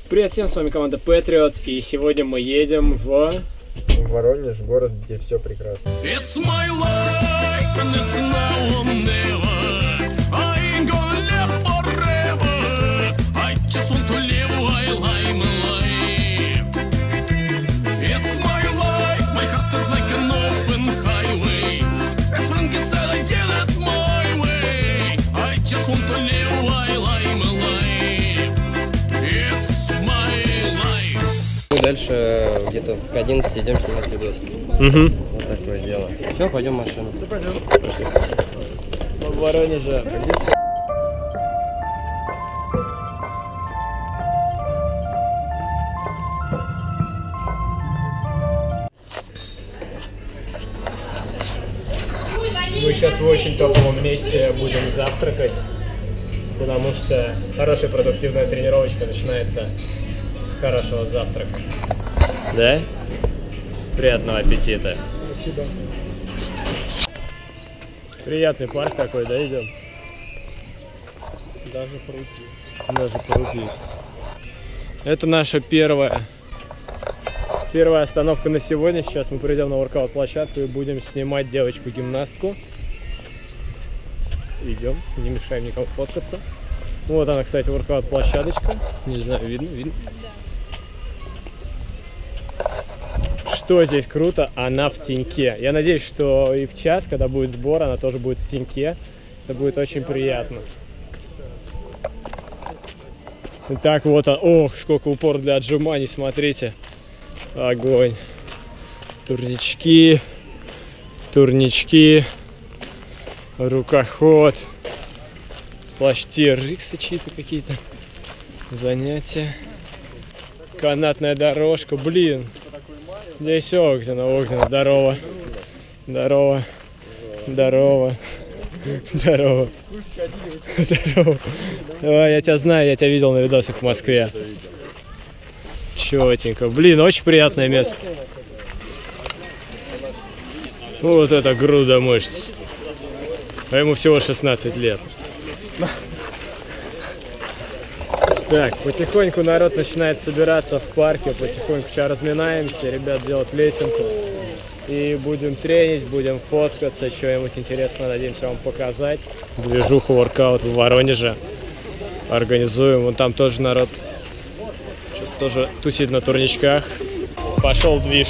Привет всем, с вами команда Patriots, и сегодня мы едем в Воронеж, город, где все прекрасно. Дальше где-то к 11 идем снимать видос. Вот такое дело. Все, пойдем в машину. Пойдем. Пошли. В Воронеже. Мы сейчас в очень топовом месте будем завтракать, потому что хорошая продуктивная тренировочка начинается с хорошего завтрака. Да? Приятного аппетита. Спасибо. Приятный парк такой, да, идем? Даже пруд есть. Даже пруд есть. Это наша первая остановка на сегодня. Сейчас мы придем на воркаут-площадку и будем снимать девочку-гимнастку. Идем, не мешаем никому фоткаться. Вот она, кстати, воркаут-площадочка. Не знаю, видно? Что здесь круто, она в теньке. Я надеюсь, что и в час, когда будет сбор, она тоже будет в теньке. Это будет очень приятно. Итак, вот он. Ох, сколько упор для отжиманий, смотрите. Огонь. Турнички. Рукоход. Плащ-TRX чьи-то какие-то. Занятия. Канатная дорожка. Блин. Здесь Огненно. Здорово. Здорово. Ой, я тебя знаю, я тебя видел на видосах в Москве. Чётенько. Блин, очень приятное место. Вот это груда мышц. А ему всего 16 лет. Так, потихоньку народ начинает собираться в парке. Потихоньку сейчас разминаемся. Ребят делают лесенку. И будем тренить, будем фоткаться. Что-нибудь интересное надеемся вам показать. Движуху воркаут в Воронеже организуем. Вон там тоже народ что-то тоже тусит на турничках. Пошел движ.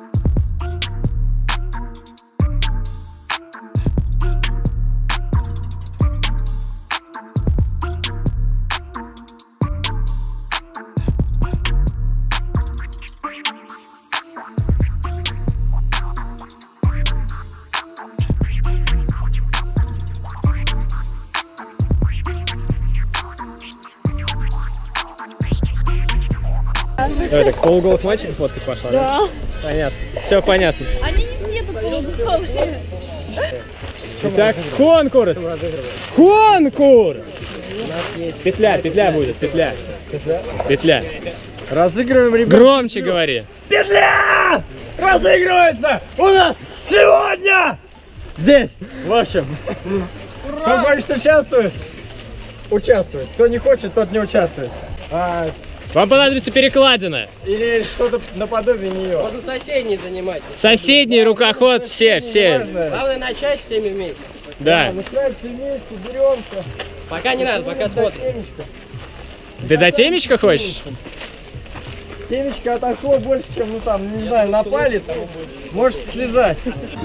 Давай так, полуголых мальчиков фоткать пошла, да? Понятно. Все понятно. Они не все тут полуголые. Итак, конкурс! Конкурс! Петля будет, петля. Разыгрываем, ребят. Громче говори. Петля! Разыгрывается у нас сегодня! Здесь. В общем, кто хочет участвовать, участвует. Кто не хочет, тот не участвует. Вам понадобится перекладина. Или что-то наподобие нее. Можно соседний занимать. Соседний рукоход, все. Главное начать всеми вместе. Да. Начинаем все вместе, беремся. Пока не надо, пока смотрим. Ты до темечка хочешь? Темечко отошло больше, чем, ну там, не знаю, на палец. Можете слезать.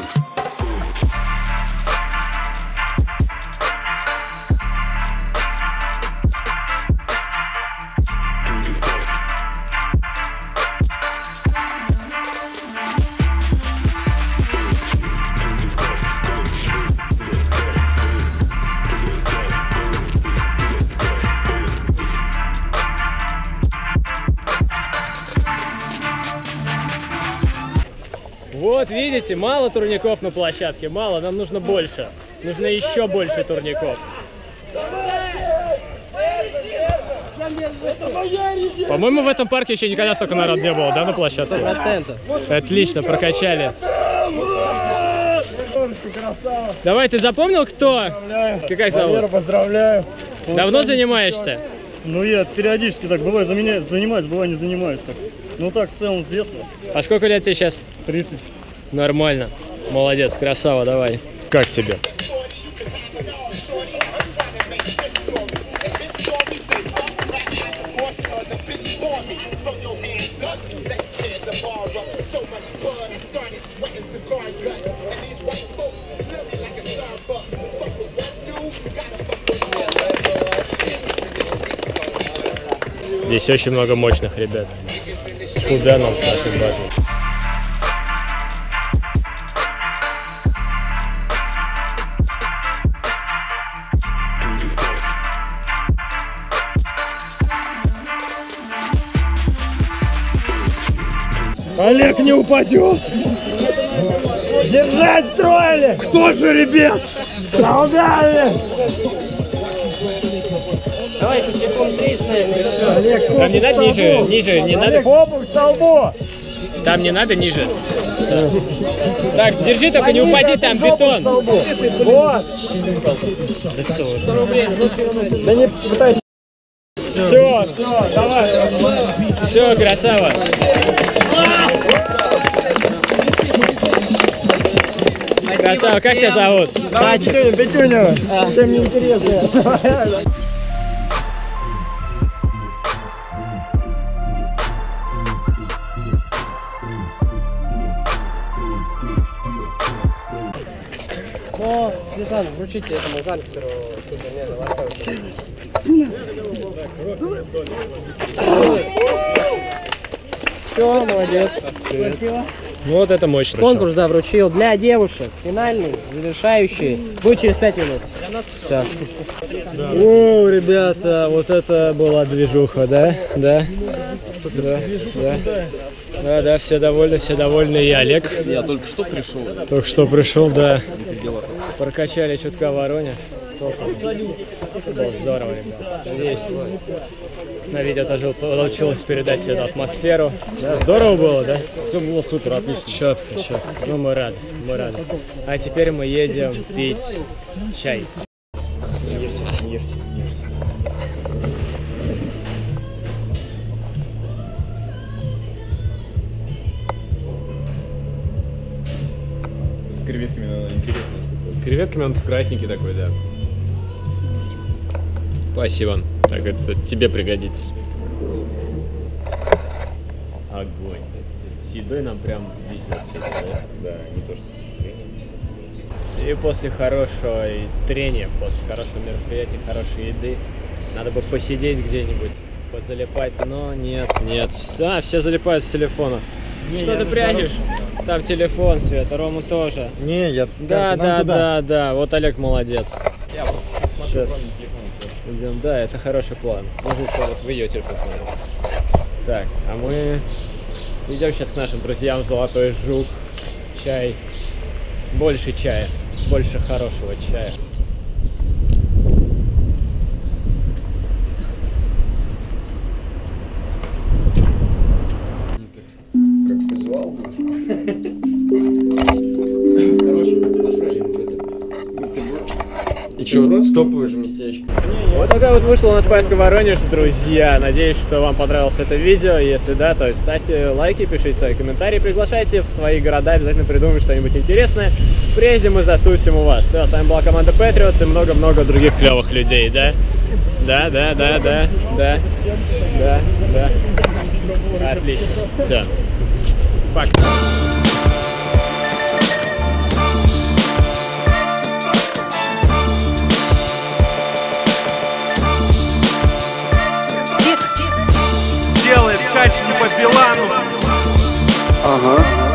Вот видите, мало турников на площадке, мало, нам нужно больше. Нужно еще больше турников. По-моему, в этом парке еще никогда столько народ не было, да, на площадке? 100%. Отлично, прокачали. Давай, ты запомнил, кто? Поздравляю. Как зовут? Валера, поздравляю. Давно занимаешься? Ну, я периодически так, бывает занимаюсь, бывает не занимаюсь так. Ну так, в целом с детства. А сколько лет тебе сейчас? 30. Нормально. Молодец, красава, давай. Как тебе? Здесь очень много мощных ребят. Куда нам с нашим базой? Олег не упадет! Держать строили! Кто же, ребят? Солдаты! Давай еще секунд 30, наверное. Олег, Там не надо ниже, не надо. Олег, попу к столбу! Там не надо ниже. Так, держи, только не упади, там бетон. Вот! 100 рублей, Да не пытайся. Все, давай. Все, красава. Красава, как тебя зовут? Петюнева. Всем неинтересно. О, Светлана, вручите этому гангстеру супермена вашего. Все, молодец. Вот это мощно. Конкурс, да, вручил для девушек. Финальный, завершающий. Будет через 5 минут. Все. О, ребята, вот это была движуха, да? Да. Да, все довольны, и Олег. Я только что пришел. Только что пришел, да. Прокачали чутка Воронеж. Было здорово, ребята. Надеюсь, на видео тоже получилось передать эту атмосферу. Да, здорово было, да? Все было супер, отлично. Четко. Ну, мы рады. А теперь мы едем пить чай. Не ешьте. С креветками надо интересно. С креветками он красненький такой, да. Спасибо. Так, это тебе пригодится. Огонь. С едой нам прям везет сегодня, да? Да, не то что. И после хорошего трения, после хорошего мероприятия, хорошей еды, надо бы посидеть где-нибудь, позалипать, но нет. Все залипают с телефона. Что ты прячешь? Там телефон, Света, Рома тоже. Не, я... Да, вот Олег молодец. Я просто смотрю, кроме телефона. Идем, да, это хороший план. Можно еще вот в ее телефон смотреть. Так, а мы идем сейчас к нашим друзьям. Золотой жук, чай. Больше чая, больше хорошего чая. Как визуал. Короче, нашли И что, стоповое же местечко. Вот такая вот вышла у нас поездка в Воронеж, друзья. Надеюсь, что вам понравилось это видео. Если да, то ставьте лайки, пишите свои комментарии, приглашайте в свои города, обязательно придумаем что-нибудь интересное. Приедем и затусим у вас. Все, с вами была команда Patriots и много-много других клевых людей, да? Да. Отлично. Все. Пока. Делает качки по Билану. Ага.